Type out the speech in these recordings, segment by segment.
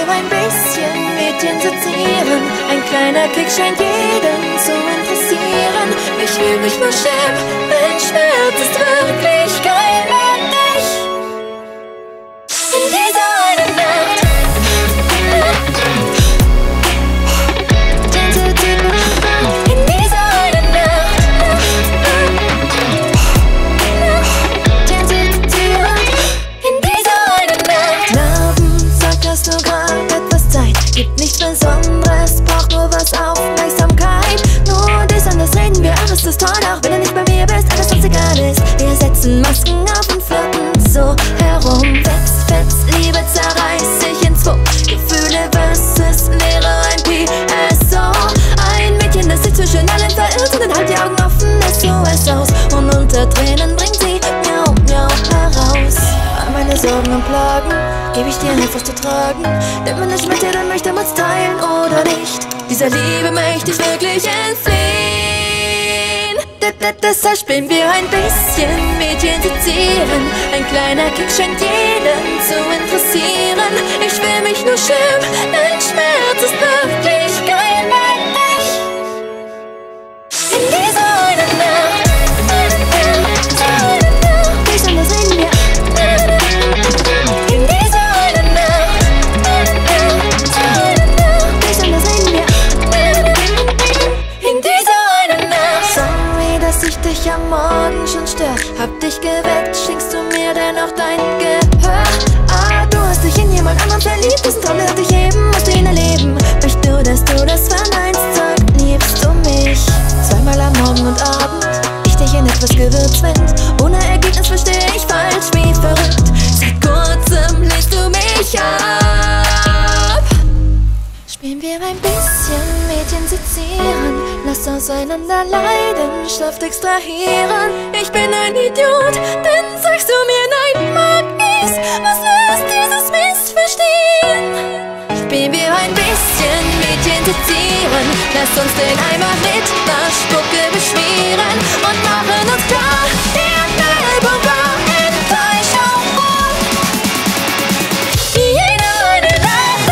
wir ein bisschen Mädchen sezieren. Ein kleiner Kick scheint jeden zu interessieren. Ich fühl mich nur schämen, denn Schmerz ist wirklich geil und ich. In dieser einen Nacht in dieser einen Nacht in dieser einen Nacht. Narben, sag, hast du grad etwas Zeit? Gibt nichts Besonderes, braucht nur was Aufmerksamkeit. Nur dies und das reden wir, alles ist toll, auch wenn du nicht bei mir bist, alles uns egal ist. Wir setzen Masken auf und flirten so herum. Fetz, Liebe zerreißt sich in zwei. Gefühle versus Leere, ein PSO. Ein Mädchen, das sich zwischen allen verirrt und dann halt die Augen offen, SOS aus. Und unter Tränen bringt sie Miau, Miau heraus. All meine Sorgen und Plagen gebe ich dir einfach zu tragen. Denn wenn ich mit dir, dann möchte man's teilen oder nicht. Dieser Liebe möchte ich wirklich entfliehen. Deshalb spielen wir ein bisschen Mädchen sezieren. Ein kleiner Kick scheint jeden zu interessieren. Ich will mich nur schämen, denn Schmerz ist wirklich geil, mein ich. In dieser einen Nacht, dies und das reden wir. In dieser einen Nacht, dies und das reden wir. In dieser einen Nacht. Sorry, dass ich dich am Morgen schon stör. Hab dich geweckt, schenkst du mir dennoch dein Gehör? Ah, du hast dich in jemand anderen verliebt. Diesen Traum hört dich heben, musst du ihn erleben. Möchtest du, dass du das verneinst? Sag, liebst du mich? Zweimal am Morgen und Abend ich dich in etwas gewürzt find. Ohne Ergebnis verstehe ich falsch wie verrückt. Seit kurzem lehnst du mich ab. Spielen wir ein bisschen Mädchen sezieren. Lass auseinander Leidenschaft extrahieren. Ich bin ein Idiot, denn sagst du mir nein, mag ich's. Was löst dieses Missverstehen? Spielen wir ein bisschen Mädchen sezieren. Lass uns den Eimer mit der Spucke beschmieren und machen uns klar, der Album war Enttäuschung. Jeder eine Nacht.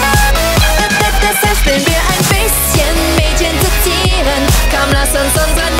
Deshalb spielen wir ein bisschen Mädchen sezieren. Komm, lass uns unseren